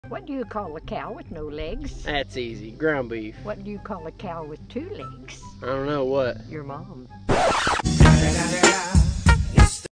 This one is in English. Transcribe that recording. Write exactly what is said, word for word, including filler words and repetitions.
What do you call a cow with no legs? That's easy. Ground beef. What do you call a cow with two legs? I don't know what. Your mom.